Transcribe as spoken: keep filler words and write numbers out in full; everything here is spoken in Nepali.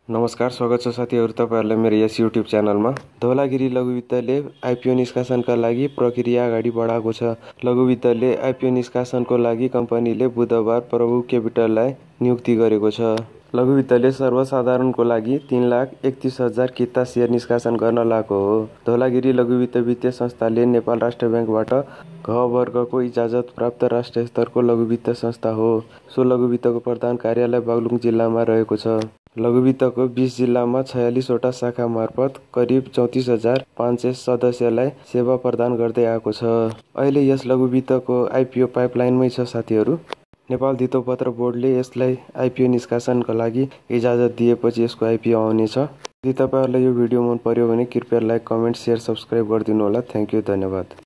नमस्कार, स्वागत छ साथीहरु तपाईहरुलाई मेरो यस युट्युब च्यानलमा। धौलागिरी लघु वित्तले आइपिओ निष्कासनका लागि प्रक्रिया अगाडि बढाएको छ। लघु वित्तले आइपिओ निष्कासनको लागि कम्पनीले बुधबार प्रभु क्यापिटललाई नियुक्ति गरेको छ। लघु वित्तले सर्वसाधारणको लागि तीन लाख एकतीस हजार किता शेयर निष्कासन गर्न लागेको हो। धौलागिरी लघु वित्त वित्तीय संस्थाले नेपाल राष्ट्र बैंकबाट घ वर्गको इजाजत प्राप्त राष्ट्रिय स्तरको लघु वित्त संस्था हो। सो लघु वित्तको प्रधान कार्यालय बागलुङ जिल्लामा रहेको छ। लघु वित्तको बीस जिल्लामा छयालिस वटा शाखा मार्फत करिब चौतीस हजार पाँच सय सदस्यलाई सेवा प्रदान गर्दै आएको छ। अहिले यस लघु वित्तको आइपिओ पाइपलाइनमै छ साथीहरु। नेपाल धितोपत्र बोर्डले यसलाई आइपिओ निष्कासनका लागि इजाजत दिएपछि यसको आइपिओ आउनेछ। यदि तपाईहरुलाई यो भिडियो मन पर्यो भने कृपया लाइक, कमेन्ट, शेयर, सब्स्क्राइब गरिदिनु होला। थ्यांक यू, धन्यवाद।